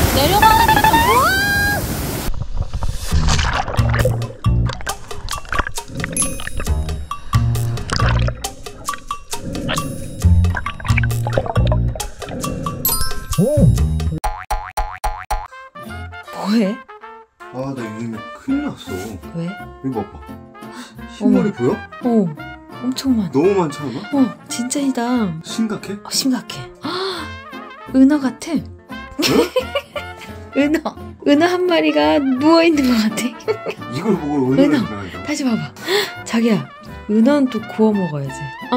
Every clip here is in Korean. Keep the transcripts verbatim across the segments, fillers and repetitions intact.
내려가는 게 좀. 뭐해? 아, 나 요즘에 큰일 났어. 왜? 이거 봐봐. 흰머리 보여? 어, 엄청 많아. 너무 많지 않아? 어, 진짜이다. 심각해? 어, 심각해. 아, 은어 같아. 은어. 은어 한 마리가 누워있는 것 같아. 이걸 보고 은어를 은어. 봐야죠. 다시 봐봐. 자기야, 은어는 또 구워 먹어야지. 어?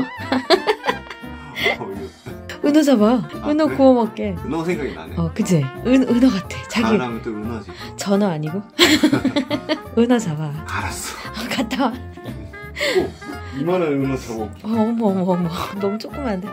어, 은어 잡아. 아, 은어 그래? 구워 먹게. 은어 생각이 나네. 어, 그치? 은, 은어 같아. 자기. 사람은 또 은어지. 전어 아니고? 은어 잡아. 알았어. 어, 갔다 와. 오, 이만한 은어 잡아. 어, 어머, 어머, 어머. 너무 조그만데.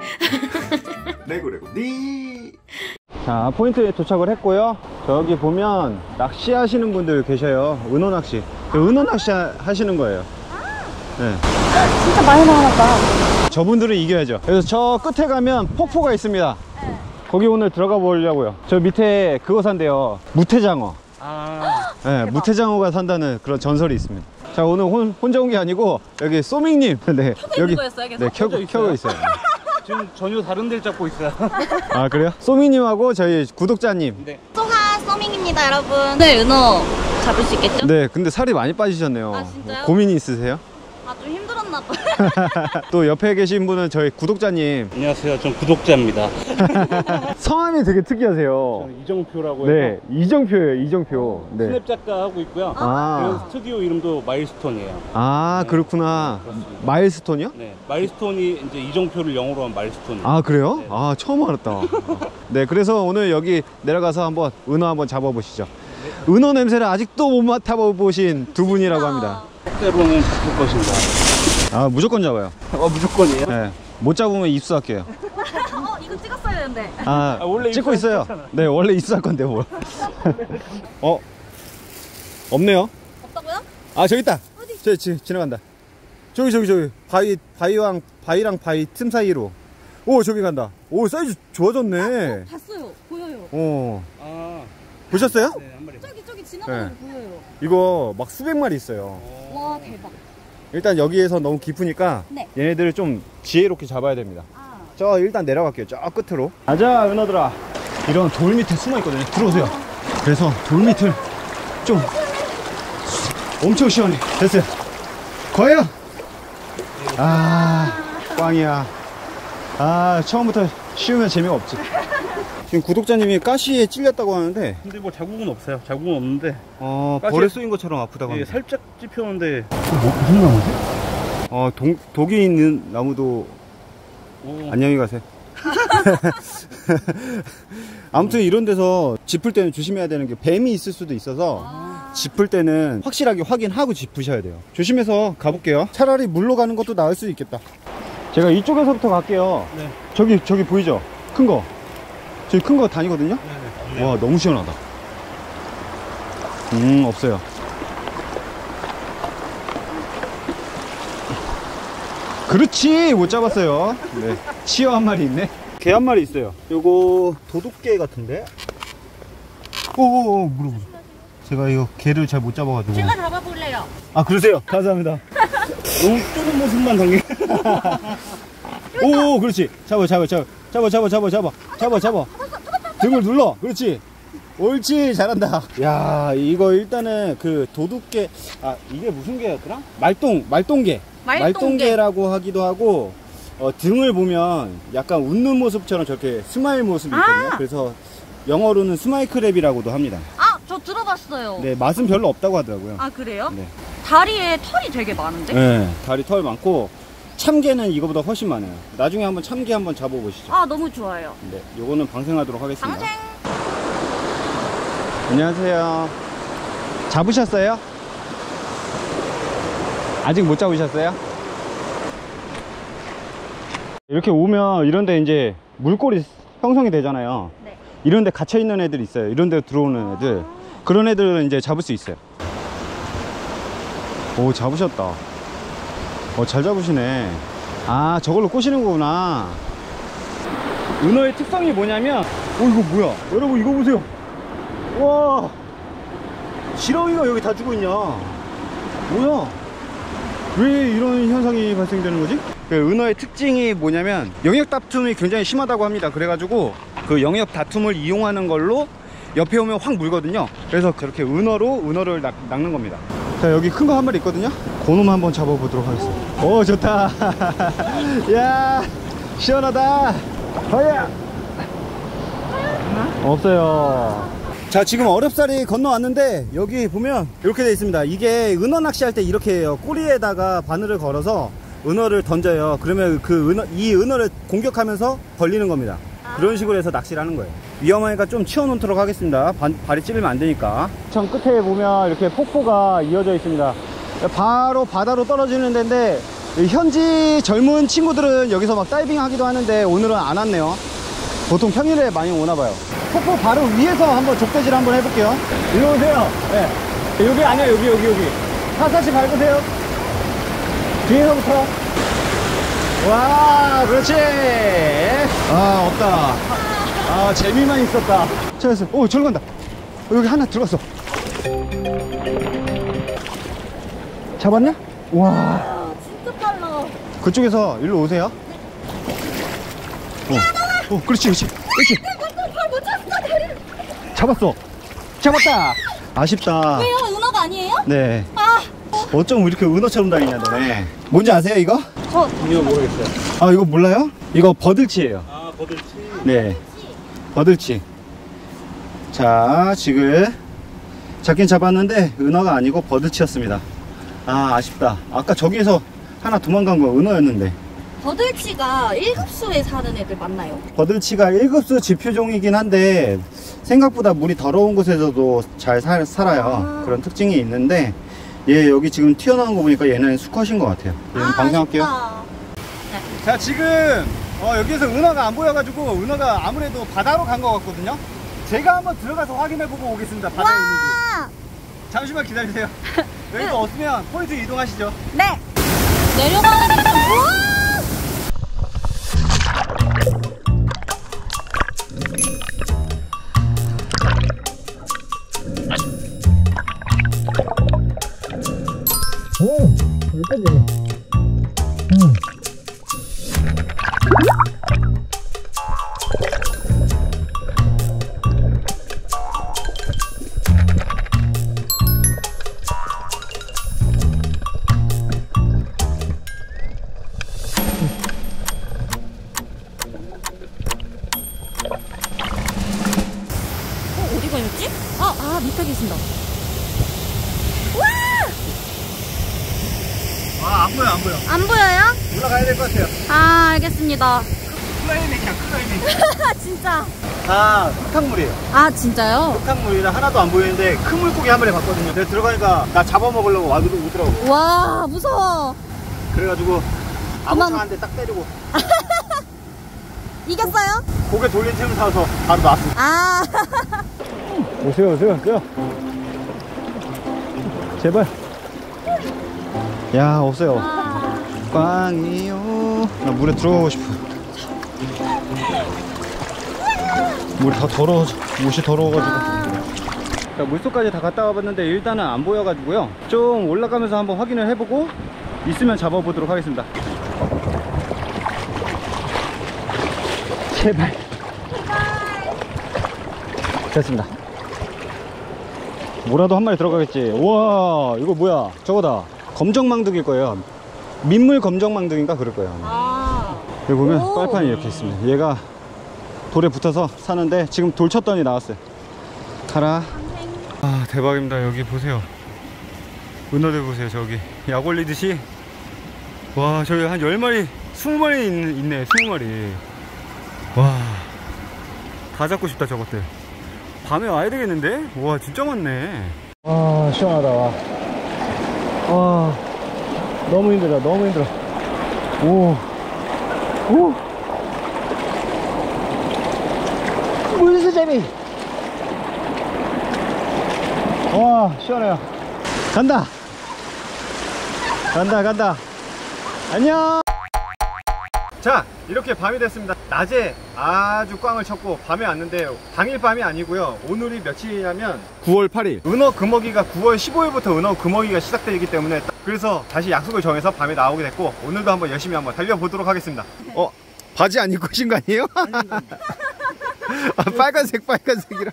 레고 레고. 네. 자, 포인트에 도착을 했고요. 저기 보면 낚시하시는 분들 계셔요. 은어 낚시. 은어 낚시 하시는 거예요. 네. 진짜 많이 나왔다. 저분들은 이겨야죠. 그래서 저 끝에 가면 폭포가 있습니다. 네. 거기 오늘 들어가 보려고요. 저 밑에 그거 산대요. 무태장어. 아. 네, 무태장어가 산다는 그런 전설이 있습니다. 자, 오늘 혼, 혼자 온 게 아니고 여기 소밍님. 네, 여기 거였어요, 계속? 네, 켜고 켜고 있어요. 지금 전혀 다른 데를 잡고 있어요. 아, 그래요? 소밍님하고 저희 구독자님. 네. 소하 서밍입니다, 여러분. 네, 은어 잡을 수 있겠죠? 네, 근데 살이 많이 빠지셨네요. 아, 진짜요? 고민이 있으세요? 아, 좀 힘들었나 봐요. 또 옆에 계신 분은 저희 구독자님. 안녕하세요. 전 구독자입니다. 성함이 되게 특이하세요. 저는 이정표라고 네, 해서 이정표예요, 이정표. 네. 스냅 작가 하고 있고요. 아, 그래서 스튜디오 이름도 마일스톤이에요. 아, 네. 그렇구나. 그렇습니다. 마일스톤이요? 네, 마일스톤이 이제 이정표를 영어로 하면 마일스톤. 아, 그래요? 네. 아, 처음 알았다. 네, 그래서 오늘 여기 내려가서 한번 은어 한번 잡아보시죠. 네. 은어 냄새를 아직도 못 맡아보신 두 분이라고 합니다. 때로는 잡을 것인가. 아, 무조건 잡아요. 어, 무조건이에요? 네, 못 잡으면 입수할게요. 어, 이거 찍었어야 되는데. 아, 아, 원래 찍고 있어요. 입수했잖아. 네, 원래 입수할 건데 뭘. 어, 없네요. 없다고요? 아, 저기 있다. 어디? 저기 지, 지나간다. 저기 저기 저기 바위 바위랑 바위랑 바위 틈 사이로. 오, 저기 간다. 오, 사이즈 좋아졌네. 봤어요. 보여요. 어, 아, 보셨어요? 네, 한 마리. 저기, 저기 지나가는 거 보여요. 이거 막 수백 마리 있어요. 와, 대박. 일단 여기에서 너무 깊으니까 네. 얘네들을 좀 지혜롭게 잡아야 됩니다. 아. 저 일단 내려갈게요. 저 끝으로. 가자, 은어들아. 이런 돌 밑에 숨어 있거든요. 들어오세요. 그래서 돌 밑을 좀 엄청 시원해. 됐어요. 거예요. 아, 꽝이야. 아, 처음부터 쉬우면 재미가 없지. 지금 구독자님이 가시에 찔렸다고 하는데, 근데 뭐 자국은 없어요. 자국은 없는데. 어, 가시에- 벌에 쏘인 것처럼 아프다고 예, 합니다. 살짝 찝혔는데. 뭐, 무슨 나무지? 어, 동, 독이 있는 나무도 오. 안녕히 가세요. 아무튼 이런 데서 짚을 때는 조심해야 되는 게 뱀이 있을 수도 있어서 아. 짚을 때는 확실하게 확인하고 짚으셔야 돼요. 조심해서 가볼게요. 차라리 물로 가는 것도 나을 수 있겠다. 제가 이쪽에서부터 갈게요. 네. 저기 저기 보이죠? 큰 거. 저기 큰 거 다니거든요. 네, 네. 와, 너무 시원하다. 음, 없어요. 그렇지, 못 잡았어요. 네. 치어 한 마리 있네. 개 한 마리 있어요. 요거 도둑개 같은데. 오오오, 물어 물어. 제가 이거 개를 잘 못 잡아가지고. 제가 잡아볼래요. 아, 그러세요? 감사합니다. 너무 조금 모습만 당겨. 오, 그렇지. 잡아, 잡아, 잡아, 잡아, 잡아, 잡아, 잡아, 잡아, 잡아. 등을 눌러. 그렇지. 옳지, 잘한다. 야, 이거 일단은 그 도둑개, 아, 이게 무슨 개였더라? 말똥, 말똥개. 말똥개. 말똥개라고 하기도 하고, 어, 등을 보면 약간 웃는 모습처럼 저렇게 스마일 모습이 있거든요. 아. 그래서 영어로는 스마일 크랩이라고도 합니다. 아, 저 들어봤어요. 네, 맛은 별로 없다고 하더라고요. 아, 그래요? 네. 다리에 털이 되게 많은데? 네, 다리 털 많고, 참개는 이거보다 훨씬 많아요. 나중에 한번 참개 한번 잡아보시죠. 아, 너무 좋아요. 네, 요거는 방생하도록 하겠습니다. 방생. 안녕하세요. 잡으셨어요? 아직 못 잡으셨어요? 이렇게 오면 이런데 이제 물골이 형성이 되잖아요. 네. 이런데 갇혀 있는 애들 있어요. 이런데 들어오는 애들. 그런 애들은 이제 잡을 수 있어요. 오, 잡으셨다. 어, 잘 잡으시네. 아, 저걸로 꼬시는 거구나. 은어의 특성이 뭐냐면, 어, 이거 뭐야? 여러분, 이거 보세요. 와, 지렁이가 여기 다 죽어 있냐? 뭐야? 왜 이런 현상이 발생되는 거지? 그 은어의 특징이 뭐냐면 영역 다툼이 굉장히 심하다고 합니다. 그래가지고 그 영역 다툼을 이용하는 걸로 옆에 오면 확 물거든요. 그래서 그렇게 은어로 은어를 낚, 낚는 겁니다. 자, 여기 큰 거 한 마리 있거든요. 그놈 한번 잡아보도록 하겠습니다. 오, 좋다. 야, 시원하다. 허야. 없어요. 자, 지금 어렵사리 건너왔는데 여기 보면 이렇게 돼 있습니다. 이게 은어 낚시할 때 이렇게 해요. 꼬리에다가 바늘을 걸어서 은어를 던져요. 그러면 그 은어, 이 은어를 공격하면서 걸리는 겁니다. 그런 식으로 해서 낚시를 하는 거예요. 위험하니까 좀 치워놓도록 하겠습니다. 반, 발이 찔리면 안 되니까. 전 끝에 보면 이렇게 폭포가 이어져 있습니다. 바로 바다로 떨어지는 데인데 현지 젊은 친구들은 여기서 막 다이빙 하기도 하는데 오늘은 안 왔네요. 보통 평일에 많이 오나 봐요. 폭포 바로 위에서 한번 족대질 한번 해볼게요. 이리 오세요. 네. 여기 아니야, 여기 여기 여기. 하사시 밟으세요. 뒤에서부터. 와, 그렇지. 아, 없다. 아, 재미만 있었다. 찾았어. 오, 저리 간다. 어, 여기 하나 들어갔어. 잡았냐? 와. 아, 진짜 빨라. 그쪽에서 일로 오세요. 어, 어, 그렇지, 그렇지, 그렇지. 발못 잡았어, 다리를. 잡았어. 잡았다. 아쉽다. 왜요? 은어가 아니에요? 네. 아, 어쩜 이렇게 은어처럼 다니냐, 너네. 뭔지 아세요, 이거? 저 이거 모르겠어요. 아, 이거 몰라요? 이거 버들치예요. 아, 버들치. 네. 버들치. 자, 지금 잡긴 잡았는데 은어가 아니고 버들치였습니다. 아, 아쉽다. 아까 저기에서 하나 도망간 거 은어였는데. 버들치가 일 급수에 사는 애들 맞나요? 버들치가 일 급수 지표종이긴 한데 생각보다 물이 더러운 곳에서도 잘 살, 살아요. 아. 그런 특징이 있는데 얘 여기 지금 튀어나온 거 보니까 얘는 수컷인 것 같아요. 얘는 아, 방생할게요. 아쉽다. 자, 지금 어, 여기에서 은어가 안 보여가지고 은어가 아무래도 바다로 간 것 같거든요. 제가 한번 들어가서 확인해보고 오겠습니다. 바다에 있는지. 와! 잠시만 기다리세요. 여기서 없으면 포인트 이동하시죠. 네. 내려가는 게 좀. 우와! 오, 여기까지. 음. 어, 어디 가셨지? 아, 아, 밑에 계신다. 아, 안 보여, 안 보여. 안 보여요? 올라가야 될 것 같아요. 아, 알겠습니다. 클라이밍이야, 클라이밍. 진짜. 다 흙탕물이에요. 아, 진짜요? 흙탕물이라 하나도 안 보이는데 큰 물고기 한 마리 봤거든요. 내가 들어가니까 나 잡아먹으려고 와도 오더라고. 와, 무서워. 그래가지고 그만- 아무튼 한 대 딱 때리고 이겼어요? 고개 돌린 틈 사서 바로 나왔어. 아. 오세요, 오세요, 오세요. 제발. 야, 없어요. 꽝이요. 나 물에 들어가고 싶어. 물이 다 더러워, 옷이 더러워가지고. 자, 물속까지 다 갔다 와봤는데 일단은 안 보여가지고요. 좀 올라가면서 한번 확인을 해보고 있으면 잡아보도록 하겠습니다. 제발. 됐습니다. 뭐라도 한 마리 들어가겠지. 우와, 이거 뭐야? 저거다. 검정망둥일 거예요. 민물 검정망둥인가 그럴 거예요. 아. 여기 보면 오. 빨판이 이렇게 있습니다. 얘가 돌에 붙어서 사는데 지금 돌 쳤더니 나왔어요. 가라. 아, 대박입니다. 여기 보세요. 은어들 보세요. 저기 약 올리듯이. 와, 저기 한 열 마리 스무 마리 있, 있네. 스무 마리. 와, 다 잡고 싶다 저것들. 밤에 와야 되겠는데? 와, 진짜 많네. 아, 시원하다. 와, 와, 너무 힘들다. 너무 힘들어. 오, 오, 물수제비. 와, 시원해요. 간다. 간다, 간다. 안녕. 자, 이렇게 밤이 됐습니다. 낮에 아주 꽝을 쳤고 밤에 왔는데 당일 밤이 아니고요. 오늘이 며칠이냐면 구월 팔일. 은어 금어기가 구월 십오일부터 은어 금어기가 시작되기 때문에 그래서 다시 약속을 정해서 밤에 나오게 됐고 오늘도 한번 열심히 한번 달려보도록 하겠습니다. 어? 바지 안 입고 오신 거 아니에요? 아, 빨간색 빨간색이라.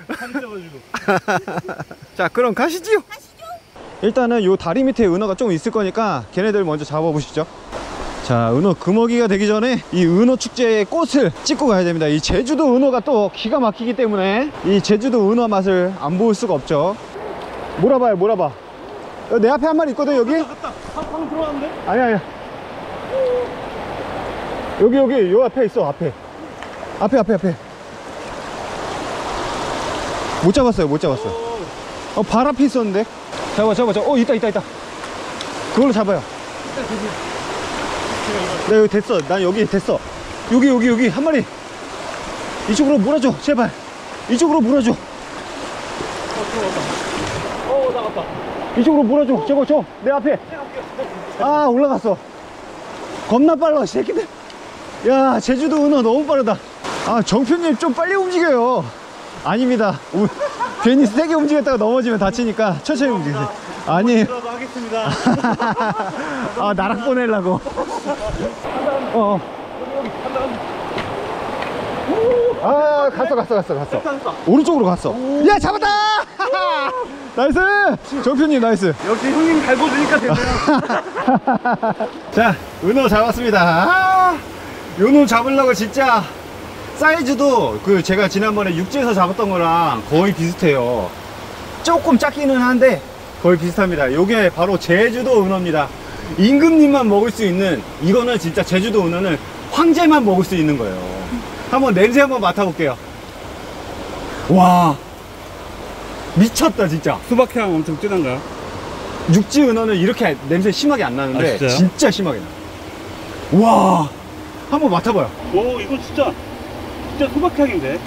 자, 그럼 가시지요. 일단은 요 다리 밑에 은어가 좀 있을 거니까 걔네들 먼저 잡아보시죠. 자, 은어 금어기가 되기 전에 이 은어 축제의 꽃을 찍고 가야 됩니다. 이 제주도 은어가 또 기가 막히기 때문에 이 제주도 은어 맛을 안 볼 수가 없죠. 몰아봐요, 몰아봐. 내 앞에 한 마리 있거든, 여기? 갔다 갔다 방금 들어왔는데? 아니야, 아니야. 여기, 여기, 요 앞에 있어, 앞에. 앞에, 앞에, 앞에. 못 잡았어요, 못 잡았어요. 어, 발 앞에 있었는데? 잡아, 잡아, 잡아. 어, 있다, 있다, 있다. 그걸로 잡아요. 네, 여기 됐어. 난 여기 됐어. 여기, 여기, 여기 한 마리. 이쪽으로 몰아줘, 제발. 이쪽으로 몰아줘. 어 나갔다. 이쪽으로 몰아줘. 저거, 저, 내 앞에. 아, 올라갔어. 겁나 빨라, 이 새끼들. 야, 제주도 은어 너무 빠르다. 아, 정표님 좀 빨리 움직여요. 아닙니다. 우, 괜히 세게 움직였다가 넘어지면 다치니까 천천히 움직이세요. 아니. 들어도 하겠습니다. 아, 나락 보내려고. 어. 아, 갔어, 갔어, 갔어, 갔어. 오른쪽으로 갔어. 야, 잡았다! 나이스! 정표님, 나이스. 역시 형님 갈고주니까 되네요. 자, 은어 잡았습니다. 아, 은어 잡으려고 진짜 사이즈도 그 제가 지난번에 육지에서 잡았던 거랑 거의 비슷해요. 조금 작기는 한데 거의 비슷합니다. 요게 바로 제주도 은어입니다. 임금님만 먹을 수 있는, 이거는 진짜 제주도 은어는 황제만 먹을 수 있는 거예요. 한번 냄새 한번 맡아볼게요. 와, 미쳤다 진짜. 수박향 엄청 진한가요? 육지 은어는 이렇게 냄새 심하게 안 나는데 아, 진짜요? 진짜 심하게 나. 와, 한번 맡아봐요. 오 이건 진짜 진짜 수박향인데.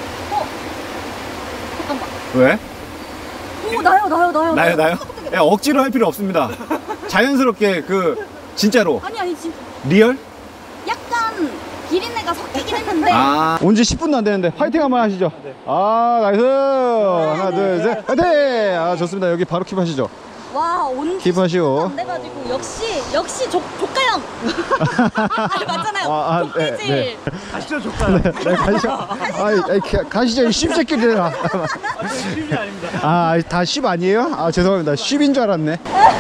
잠깐만. 왜? 오, 나요, 나요, 나요. 나요, 나요? 야, 억지로 할 필요 없습니다. 자연스럽게 그 진짜로 아니, 아니, 진짜. 리얼? 약간 비린내가 섞이긴 했는데. 아, 온 지 십 분도 안 되는데 파이팅 한번 하시죠. 아, 나이스. 하나, 둘, 셋, 파이팅. 아, 좋습니다. 여기 바로 킵하시죠. 와, 온지 킵하시오. 안 돼가지고 역시 역시 조, 조카형. 아니, 맞잖아요. 아, 아, 네, 조카질. 네. 가시죠 조카요. 네, 가시죠. 아이, 아이, 가- 가시죠. 이 씹새끼들아. 쉽이 아닙니다. 아, 다 십 아니에요? 아, 죄송합니다. 십인 줄 알았네.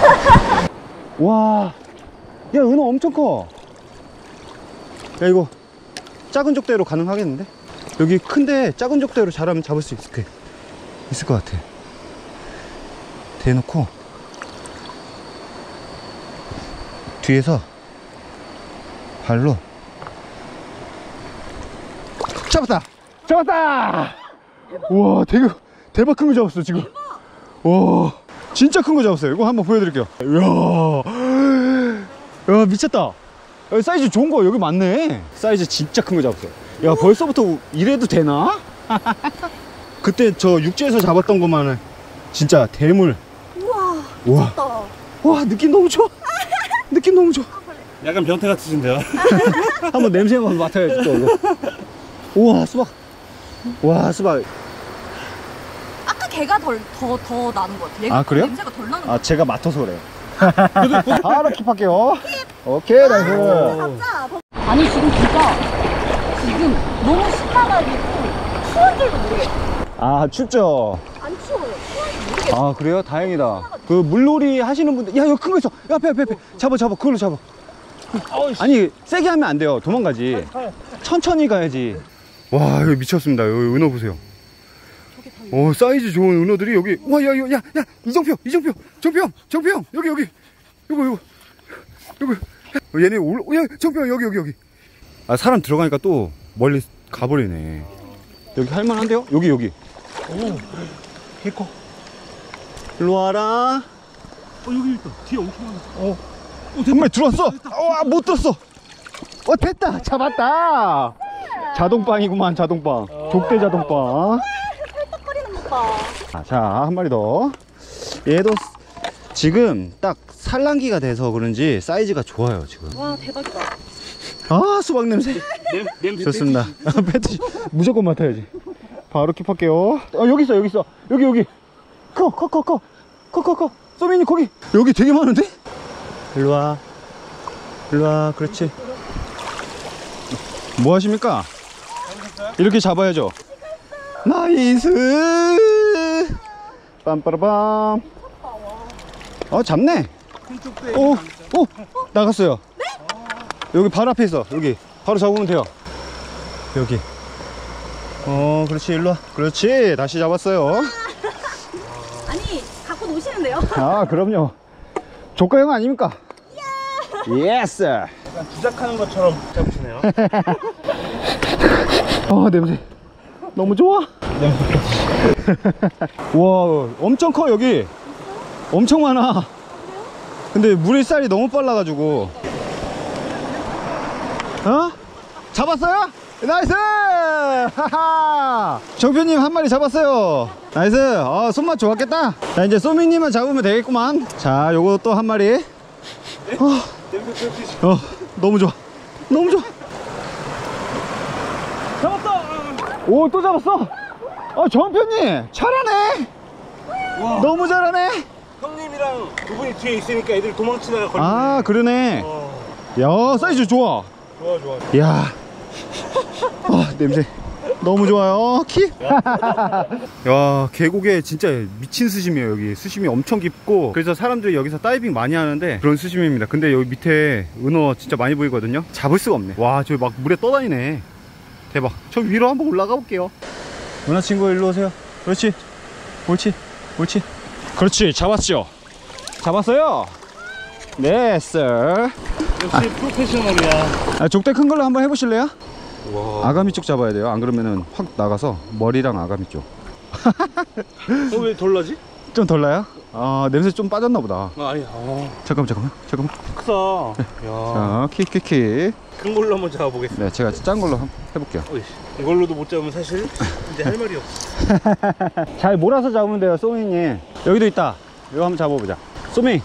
와, 야, 은어 엄청 커. 야, 이거 작은 족대로 가능하겠는데? 여기 큰데 작은 족대로 잘하면 잡을 수 있을, 있을 것 같아. 대놓고 뒤에서 발로 잡았다! 잡았다! 우와, 되게 대박 큰 거 잡았어 지금. 와, 진짜 큰 거 잡았어요. 이거 한번 보여드릴게요. 이야, 야, 미쳤다. 야, 사이즈 좋은 거 여기 많네. 사이즈 진짜 큰 거 잡았어요. 야, 벌써부터 이래도 되나? 그때 저 육지에서 잡았던 것만은 진짜 대물. 우와. 우와, 미쳤다. 와, 느낌 너무 좋아. 느낌 너무 좋아. 약간 변태 같으신데요. 한번 냄새 한번 맡아야지 또 이거. 우와, 수박. 와, 수박. 아까 걔가 덜, 더, 더 나는 것 같아. 얘가 아, 그래요? 냄새가 덜 나는 것 아, 제가 맡아서 그래요. 바로 킵할게요. 오케이, 나이스. 같아. 아니, 지금 진짜 지금 너무 신나가지고 추운 줄도 모르겠어. 아, 춥죠? 안 추워요. 추운 줄 모르겠어. 아, 그래요? 다행이다. 그 물놀이 하시는 분들, 야, 여기 큰 거 있어. 야, 앞에, 앞에, 앞에. 잡아, 잡아. 그걸로 잡아. 아니, 세게 하면 안 돼요. 도망가지. 천천히 가야지. 와, 여기 미쳤습니다. 여기 은어 보세요. 어, 사이즈 좋은 은어들이 여기. 와, 야, 야, 야, 야, 이정표, 이정표, 정표 형, 정표 형, 여기, 여기. 요거, 요거. 요거. 어, 얘네 올, 야, 정표 형, 여기, 여기, 여기. 아, 사람 들어가니까 또 멀리 가버리네. 여기 할만한데요? 여기, 여기. 오, 개커. 일로 와라. 어 여기 있다. 뒤에 엄청 많아. 어, 한 마리 들어왔어. 어, 못 들었어. 어, 됐다. 잡았다. 자동빵이구만, 자동빵. 족대 자동빵. 펄떡거리는 것 봐. 아, 자, 한 마리 더. 얘도 지금 딱 산란기가 돼서 그런지 사이즈가 좋아요, 지금. 와, 대박이다. 아, 수박 냄새. 냄, 냄새 좋습니다. 패티시 무조건 맡아야지. 바로 킵할게요. 어, 여기 있어, 여기 있어. 여기, 여기. 커, 커, 커, 커. 커, 커, 커. 소민이 거기. 여기 되게 많은데? 일로 와. 일로 와. 그렇지. 뭐 하십니까? 이렇게 잡아야죠. 나이스. 빰빠라밤. 어, 잡네. 오, 오, 나갔어요. 여기 바로 앞에 있어. 여기 바로 잡으면 돼요. 여기. 어, 그렇지. 일로 와. 그렇지. 다시 잡았어요. 아니 갖고 노시는데요? 아, 그럼요. 조카형 아닙니까? 예스. 약간 주작하는 것처럼 잡으시네요. 어, 냄새 너무 좋아. 와, 엄청 커. 여기 엄청 많아. 근데 물살이 너무 빨라가지고. 어? 잡았어요? 나이스! 하하! 정표님 한 마리 잡았어요. 나이스. 어, 손맛 좋았겠다. 자, 이제 소미님만 잡으면 되겠구만. 자, 요거 또 한 마리. 어, 어, 너무 좋아. 너무 좋아. 잡았다! 오, 또 잡았어. 아, 정표님 잘하네. 와. 너무 잘하네. 형님이랑 두 분이 뒤에 있으니까 애들 도망치다가 걸리네. 아, 그러네. 어, 야, 사이즈 좋아. 좋아 좋아. 야, 아, 냄새 너무 좋아요. 키. 야, 계곡에 진짜 미친 수심이에요. 여기 수심이 엄청 깊고, 그래서 사람들이 여기서 다이빙 많이 하는데 그런 수심입니다. 근데 여기 밑에 은어 진짜 많이 보이거든요. 잡을 수가 없네. 와, 저기 막 물에 떠다니네. 대박. 저 위로 한번 올라가 볼게요. 은하 친구 일로 오세요. 그렇지. 옳지. 옳지. 그렇지. 잡았죠. 잡았어요. 네, sir. 역시 프로페셔널이야. 아, 족대 큰 걸로 한번 해보실래요? 와. 아가미 쪽 잡아야 돼요. 안 그러면은 확 나가서 머리랑 아가미 쪽. 어, 왜 덜나지? 좀 덜 나요? 아, 냄새 좀 빠졌나 보다. 아, 아니, 어. 잠깐만, 잠깐만, 잠깐만. 크다. 야. 자, 키키키. 큰 걸로 한번 잡아보겠습니다. 네, 제가 짠 걸로 한번 해볼게요. 어이, 이걸로도 못 잡으면 사실 이제 할 말이 없어. 잘 몰아서 잡으면 돼요, 소민님. 여기도 있다. 이거 한번 잡아보자. 소민.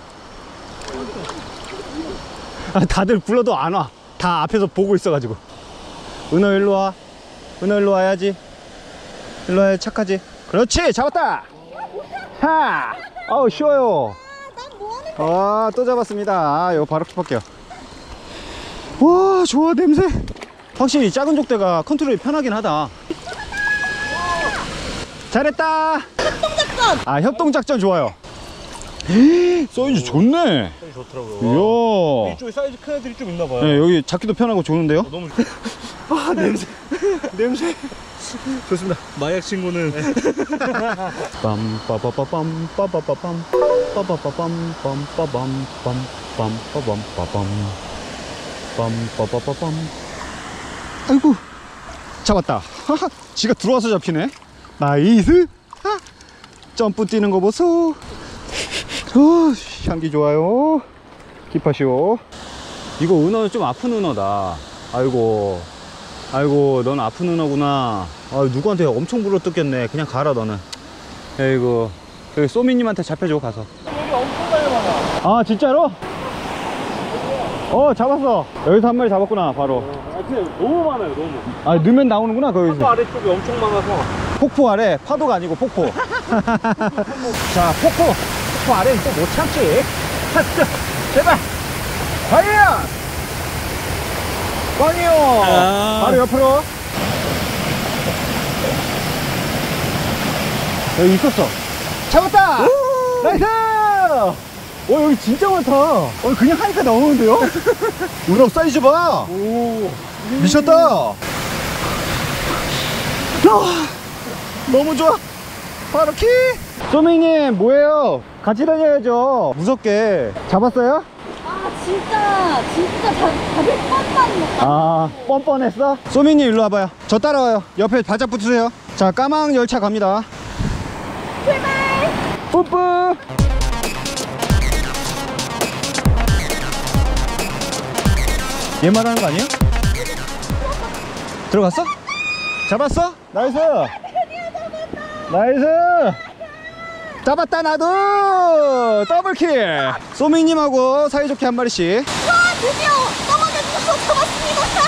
아, 다들 불러도 안 와. 다 앞에서 보고 있어가지고. 은호 일로 와. 은호 일로 와야지. 일로 와야 착하지. 그렇지, 잡았다. 하. 아우, 쉬워요. 아, 또 잡았습니다. 아, 이거 바로 킵할게요. 와, 좋아. 냄새. 확실히 작은 족대가 컨트롤이 편하긴 하다. 잘했다. 협동작전. 아, 협동작전 좋아요. 사이즈 좋네. 사이즈 좋더라고요. 이야. 이쪽에 사이즈 큰 애들이 좀 있나봐요. 네, 여기 잡기도 편하고 좋은데요. 어, 너무 좋... 아, 냄새. 냄새. 좋습니다. 마약 친구는 빰빠바바밤 빠바바밤 빠바바밤 빰빠밤 빰빰빠밤 빠밤 빰빠바바밤. 아이고, 잡았다. 하하, 지가 들어와서 잡히네. 나이스. 하. 점프 뛰는 거 보소. 어, 향기 좋아요. 킵하시오. 이거 은어는 좀 아픈 은어다. 아이고, 아이고, 넌 아픈 은어구나. 아, 누구한테 엄청 물어뜯겼네. 그냥 가라, 너는. 아이고, 여기 소미님한테 잡혀줘, 가서. 여기 엄청 달려가나. 아, 진짜로? 어, 잡았어. 여기서 한 마리 잡았구나, 바로. 아, 근데 너무 많아요, 너무. 아, 넣으면 나오는구나, 파도 거기서. 아래쪽이 엄청 많아서. 폭포 아래, 파도가 아니고 폭포. 자, 폭포. 폭포 아래는 또 못 참지. 하트, 제발. 과연! 꽝이요. 아. 바로 옆으로. 여기 있었어. 잡았다. 나이스. 오, 여기 진짜 많다. 어, 그냥 하니까 나오는데요? 우럭 사이즈 봐. 오. 미쳤다. 아, 너무 좋아. 바로 키. 소밍님 뭐예요? 같이 다녀야죠. 무섭게. 잡았어요? 아 진짜 진짜 잡, 잡을 뻔뻔 못다. 아, 뻔뻔했어? 소민님 일로 와봐요. 저 따라와요. 옆에 바짝 붙으세요. 자, 까망 열차 갑니다. 출발. 뿌뿌. 얘 말하는 거 아니에요? 들어갔어? 잡았어? 나이스. 나이스. 잡았다. 나도 더블킬. 소민님하고 사이좋게 한 마리씩. 와 드디어 넘어진 거 잡았습니다.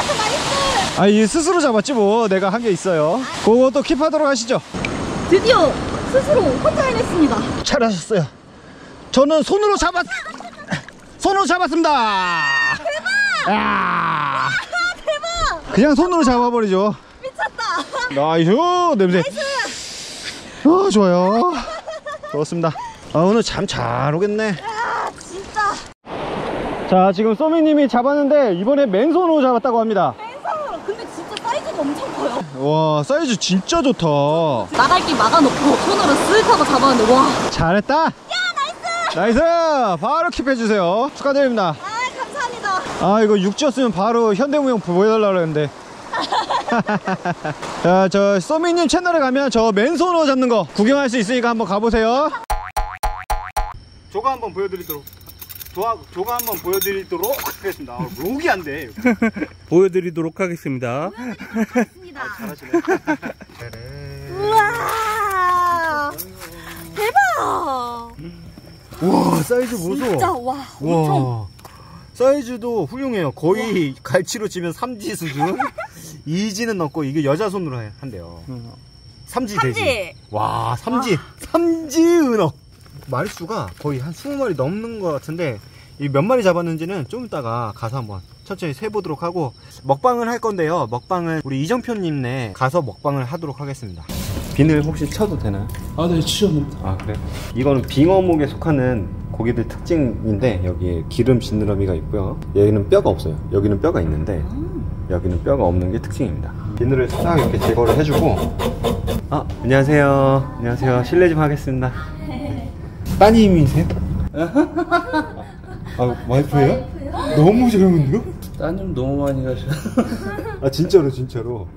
아, 이 스스로 잡았지 뭐. 내가 한 게 있어요. 그것도 킵하도록 하시죠. 드디어 스스로 혼자 해냈습니다. 잘하셨어요. 저는 손으로 잡았 손으로 잡았습니다. 대박! 야! 대박! 그냥 손으로 잡아버리죠. 미쳤다. 나이스 냄새. 아, 좋아요. 좋습니다. 아, 오늘 잠 잘 오겠네. 아 진짜. 자, 지금 소미님이 잡았는데 이번에 맨손으로 잡았다고 합니다. 맨손으로. 근데 진짜 사이즈가 엄청 커요. 와, 사이즈 진짜 좋다. 나갈 길 막아놓고 손으로 쓱 하고 잡았는데 와. 잘했다. 야, 나이스. 나이스. 바로 킵해주세요. 축하드립니다. 아 감사합니다. 아, 이거 육지였으면 바로 현대무용 보여달라고 했는데. 자, 저 써미님 채널에 가면 저 맨손으로 잡는 거 구경할 수 있으니까 한번 가보세요. 조가 한번 보여드리도록 조가, 조가 한번 보여드리도록 하겠습니다. 아, 록이 안 돼. 보여드리도록 하겠습니다. 맞습니다. 잘하시네. 우와 대박. 우와, 사이즈 보소. 진짜 와 엄청. 와, 사이즈도 훌륭해요. 거의 갈치로 치면 삼지 수준. 이지는 넘고 이게 여자 손으로 해- 한대요. 삼지 되지. 삼지. 와, 삼지. 삼지 은어. 마리수가 거의 한 스무 마리 넘는 것 같은데 이 몇 마리 잡았는지는 좀 이따가 가서 한번 천천히 세보도록 하고 먹방을 할 건데요. 먹방은 우리 이정표님네 가서 먹방을 하도록 하겠습니다. 비늘 혹시 쳐도 되나요? 아, 네, 치셨는데. 아, 그래요? 이거는 빙어목에 속하는 고기들 특징인데 여기에 기름 지느러미가 있고요. 여기는 뼈가 없어요. 여기는 뼈가 있는데 여기는 뼈가 없는 게 특징입니다. 비늘을 싹 이렇게 제거를 해주고. 아, 안녕하세요. 안녕하세요. 실례 좀 하겠습니다. 따님이세요? 아, 와이프예요? 너무 젊은데요? 따님 너무 많이 가셔. 아, 진짜로 진짜로.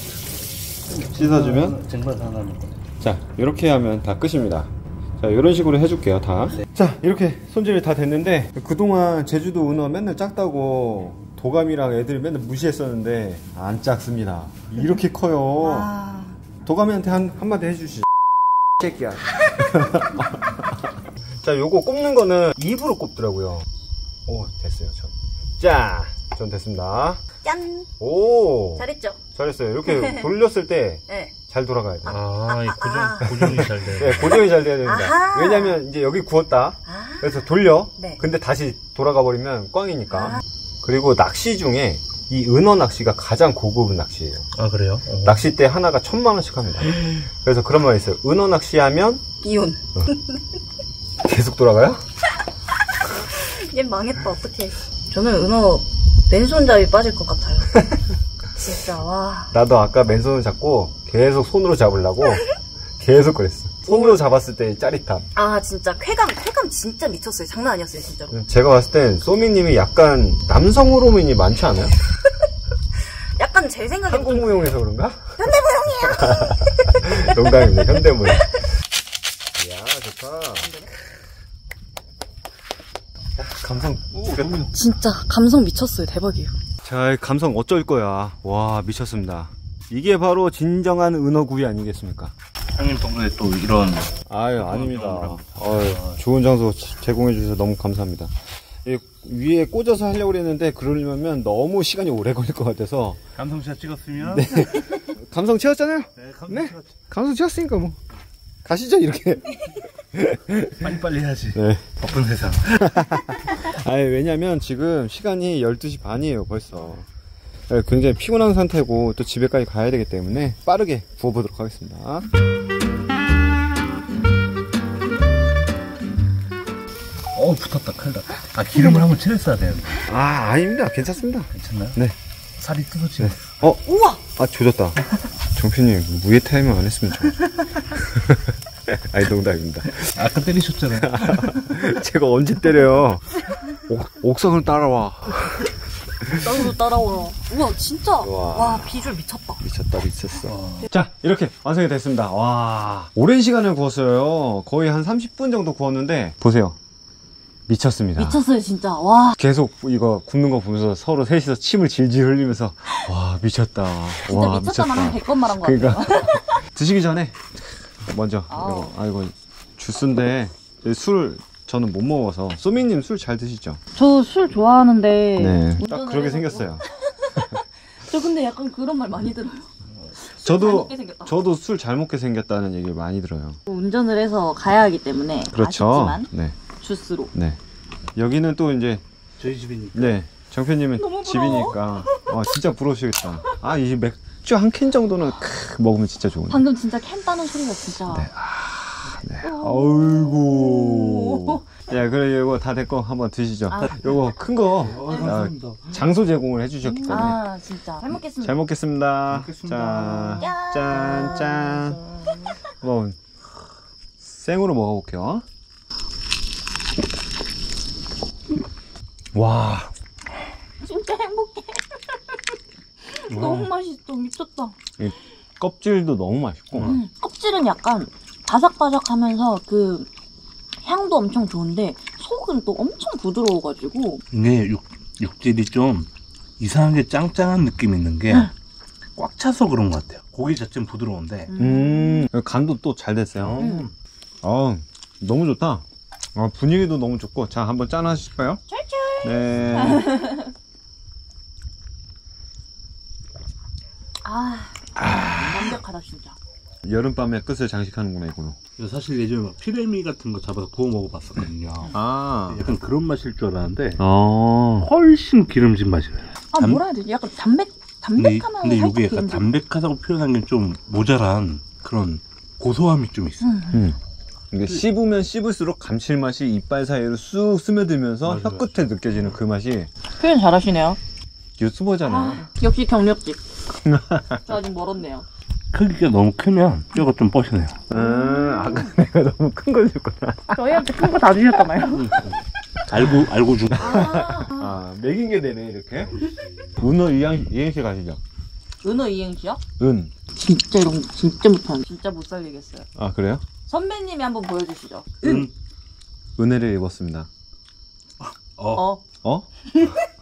씻어주면 정말 하나는. 자, 이렇게 하면 다 끝입니다. 자, 이런 식으로 해줄게요, 다. 네. 자, 이렇게 손질이 다 됐는데 그동안 제주도 은어 맨날 작다고 도감이랑 애들 맨날 무시했었는데 안 작습니다. 이렇게 커요. 와. 도감이한테 한, 한마디 해주시죠. 새끼야. 자, 요거 꼽는 거는 입으로 꼽더라고요. 오, 됐어요, 전. 자, 전 됐습니다. 짠. 오, 잘했죠? 잘했어요. 이렇게 돌렸을 때 잘 네. 돌아가야 돼요. 아, 이 고정, 고정이 잘 돼. 네, 고정이 잘 돼야 됩니다. 아하. 왜냐면 이제 여기 구웠다. 아. 그래서 돌려. 네. 근데 다시 돌아가 버리면 꽝이니까. 아. 그리고 낚시 중에 이 은어 낚시가 가장 고급 낚시예요. 아, 그래요? 어. 낚싯대 하나가 천만 원씩 합니다. 그래서 그런 말이 있어요. 은어 낚시하면 이혼. 계속 돌아가요? 얘 망했다 어떡해. 저는 은어 맨손잡이 빠질 것 같아요. 진짜 와. 나도 아까 맨손을 잡고 계속 손으로 잡으려고 계속 그랬어. 손으로 잡았을 때 짜릿함. 아 진짜 쾌감 쾌감 진짜 미쳤어요. 장난 아니었어요 진짜로. 제가 봤을 땐 소미님이 약간 남성 호르몬이 많지 않아요? 약간 제 생각에 한국무용에서 그런가? 현대무용이에요. 농담입니다. 현대무용. 이야, 좋다. 야, 감성 죽였다. 진짜 감성 미쳤어요. 대박이에요. 자, 감성 어쩔 거야. 와, 미쳤습니다. 이게 바로 진정한 은어구이 아니겠습니까? 형님 덕분에 또 이런. 아유, 아닙니다. 아유, 좋은 장소 제공해 주셔서 너무 감사합니다. 이 위에 꽂아서 하려고 그랬는데 그러려면 너무 시간이 오래 걸릴 것 같아서. 감성샷 찍었으면. 네. 감성 채웠잖아요? 네, 감성 네. 찍었지. 감성 채웠으니까 뭐 가시죠, 이렇게. 빨리빨리 해야지. 네. 바쁜 세상. 아니, 왜냐면 지금 시간이 열두 시 반이에요, 벌써. 네, 굉장히 피곤한 상태고 또 집에까지 가야 되기 때문에 빠르게 구워보도록 하겠습니다. 어, 붙었다, 칼다. 아, 기름을 한번 칠했어야 되는데. 아, 아닙니다. 괜찮습니다. 괜찮나요? 네. 살이 뜯어지네. 어? 우와. 아, 조졌다. 정표님, 무예 타임을 안 했으면 좋아. 아니, 농담입니다. 아까 때리셨잖아요. 제가 언제 때려요? 옥, 옥상을 따라와. 나도 따라와. 우와 진짜. 우와. 와 비주얼 미쳤다. 미쳤다, 미쳤어. 자, 이렇게 완성이 됐습니다. 와, 오랜 시간을 구웠어요. 거의 한 삼십 분 정도 구웠는데, 보세요. 미쳤습니다. 미쳤어요 진짜. 와. 계속 이거 굽는 거 보면서 서로 셋이서 침을 질질 흘리면서, 와, 미쳤다. 진짜 와, 미쳤다 말하면 백 번 말한 것 그러니까 같아요. 드시기 전에 먼저 아우. 이거, 아 이거 주스인데 술 저는 못 먹어서. 소미님 술 잘 드시죠? 저 술 좋아하는데. 네, 딱 운전을 그렇게 해서 생겼어요. 저 근데 약간 그런 말 많이 들어요. 잘 저도 먹게 생겼다. 저도 술 잘 먹게 생겼다는 얘기를 많이 들어요. 운전을 해서 가야 하기 때문에 그렇죠. 아쉽지만 네, 주스로. 네. 여기는 또 이제 저희 집이니까. 네 정표님은 너무 부러워. 집이니까 아 진짜 부러우시겠다. 아 이 맥주 한 캔 정도는 크, 먹으면 진짜 좋은데. 방금 진짜 캔 따는 소리가 진짜. 네. 네. 아이고. 야, 그래, 이거 다 됐고, 한번 드시죠. 아. 요거 큰 거, 어, 아, 감사합니다. 장소 제공을 해주셨기 때문에. 아 진짜. 잘 먹겠습니다. 잘 먹겠습니다. 먹겠습니다. 짠, 짠, 짠. 한번 생으로 먹어볼게요. 와, 진짜 행복해. 너무 맛있어. 미쳤다. 이 껍질도 너무 맛있고. 음, 껍질은 약간 바삭바삭하면서 그 향도 엄청 좋은데 속은 또 엄청 부드러워가지고 이게 육, 육질이 좀 이상하게 짱짱한 느낌 있는 게 꽉 차서 그런 것 같아요. 고기 자체는 부드러운데. 음, 간도 또 잘 됐어요. 음. 어, 너무 좋다. 어, 분위기도 너무 좋고. 자, 한번 짠 하실까요? 네. 아, 완벽하다 진짜. 여름밤에 끝을 장식하는구나, 이걸로. 사실 예전에 막 피레미 같은 거 잡아서 구워 먹어봤었거든요. 아. 약간 그런 맛일 줄 알았는데 어. 훨씬 기름진 맛이에요. 아 담- 뭐라 해야 되지? 약간 담백 근데, 이- 담백하면서 근데 살짝 이게 약간 기름진. 담백하다고 표현한 게 좀 모자란 그런 고소함이 좀 있어요. 음. 음. 이게 씹으면 씹을수록 감칠맛이 이빨 사이로 쑥 스며들면서 맞아, 혀 끝에 느껴지는 그 맛이 표현 잘하시네요. 유튜버잖아요. 아, 역시 경력직. 저 아직 멀었네요. 크기가 너무 크면 뼈가 좀 뻐시네요. 음, 아까 내가 너무 큰 걸 줬구나. 저희한테 큰 거 다 주셨잖아요. 알고 알고 준. 아, 먹인 게 되네, 이렇게. 은어 이행, 이행시 가시죠. 은어 이행시요? 은. 진짜 이런 거 진짜 못하는. 진짜 못 살리겠어요. 아, 그래요? 선배님이 한번 보여주시죠. 은. 은혜를 입었습니다. 어. 어. 어?